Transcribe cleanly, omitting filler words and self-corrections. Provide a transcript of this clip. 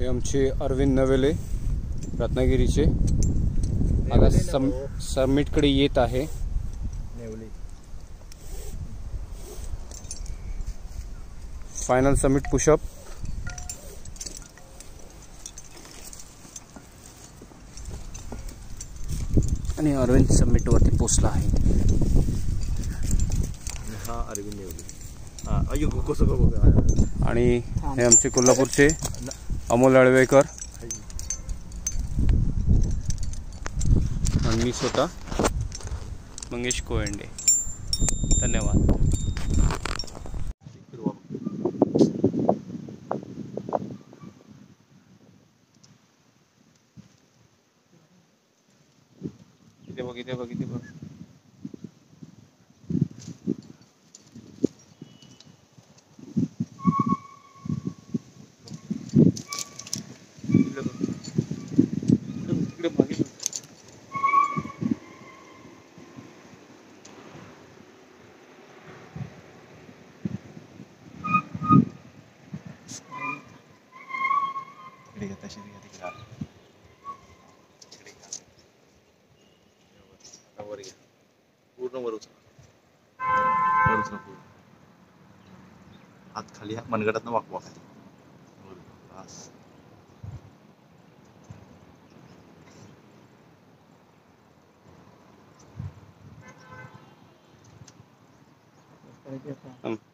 हे आमचे अरविंद नवेले रत्नागिरीचे आता समिटकडे येत आहे. Final summit push up. आणि अरविंद समिट वरती पोहोचला आहे. हा अरविंद नवेले. आणि हे आमचे कोल्हापूरचे अमोल अळवेकर आणि मी स्वतः मंगेश कोयंडे. धन्यवाद. इथे बघ पूर्ण वर उचला. हात खाली मनगटात वाकवा खाली. बस